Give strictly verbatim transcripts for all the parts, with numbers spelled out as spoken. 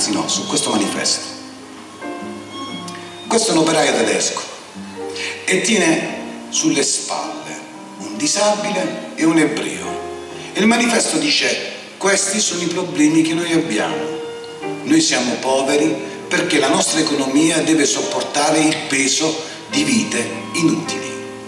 anzi no, su questo manifesto. Questo è un operaio tedesco e tiene sulle spalle un disabile e un ebreo. E il manifesto dice: questi sono i problemi che noi abbiamo. Noi siamo poveri perché la nostra economia deve sopportare il peso di vite inutili.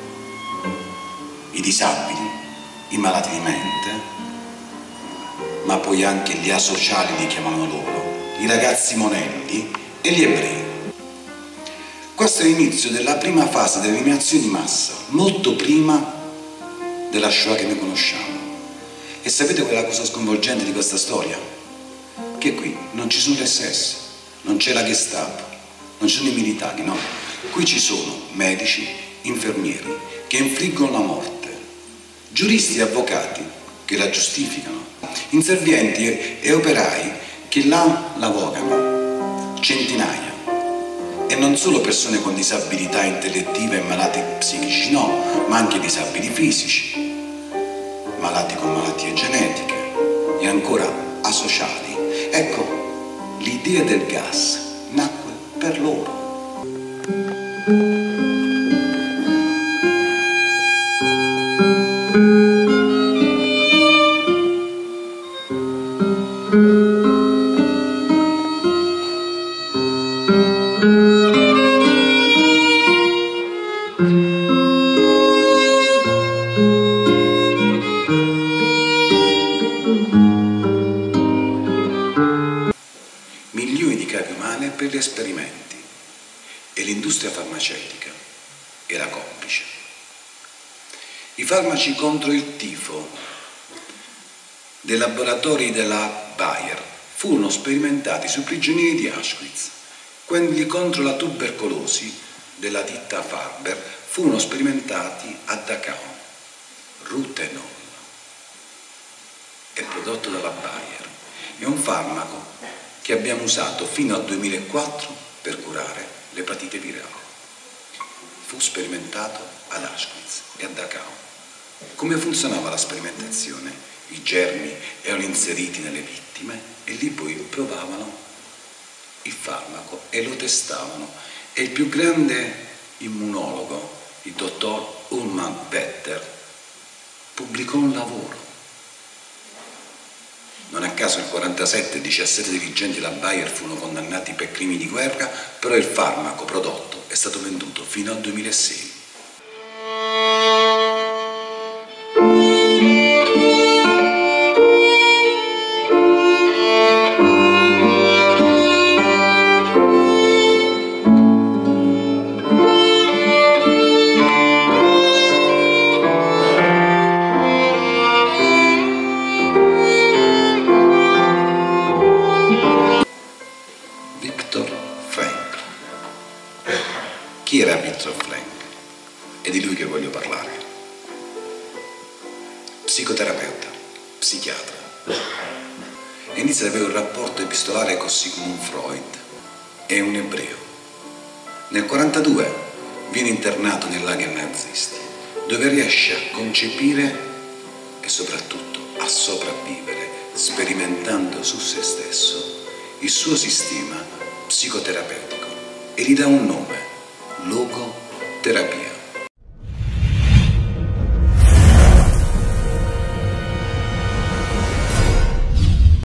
I disabili, i malati di mente, ma poi anche gli asociali li chiamano loro, i ragazzi monelli e gli ebrei. Questo è l'inizio della prima fase dell'eliminazione di massa, molto prima della Shoah che noi conosciamo. E sapete qual è la cosa sconvolgente di questa storia? Che qui non ci sono le S S, non c'è la Gestapo, non ci sono i militari, no. Qui ci sono medici, infermieri che infliggono la morte, giuristi e avvocati che la giustificano, inservienti e operai che la lavorano, centinaia. E non solo persone con disabilità intellettive e malati psichici, no, ma anche disabili fisici, malati con malattie genetiche e ancora asociali. Ecco, l'idea del gas nacque per loro. Milioni di capi umane per gli esperimenti e l'industria farmaceutica era complice. I farmaci contro il tifo dei laboratori della Bayer furono sperimentati sui prigionieri di Auschwitz. Quelli contro la tubercolosi della ditta Farber furono sperimentati a Dachau. Rutenol è prodotto dalla Bayer, è un farmaco che abbiamo usato fino al duemilaquattro per curare l'epatite virale. Fu sperimentato ad Auschwitz e a Dachau. Come funzionava la sperimentazione? I germi erano inseriti nelle vittime e lì poi provavano il farmaco e lo testavano. E il più grande immunologo, il dottor Ulman Vetter, pubblicò un lavoro. Non a caso nel quarantasette diciassette dirigenti della Bayer furono condannati per crimini di guerra, però il farmaco prodotto è stato venduto fino al duemilasei. Chi era Viktor Frankl? È di lui che voglio parlare. Psicoterapeuta, psichiatra. E inizia ad avere un rapporto epistolare con Sigmund Freud. È un ebreo. Nel quarantadue viene internato nei lager nazisti, dove riesce a concepire e soprattutto a sopravvivere, sperimentando su se stesso il suo sistema psicoterapeutico e gli dà un nome: logoterapia.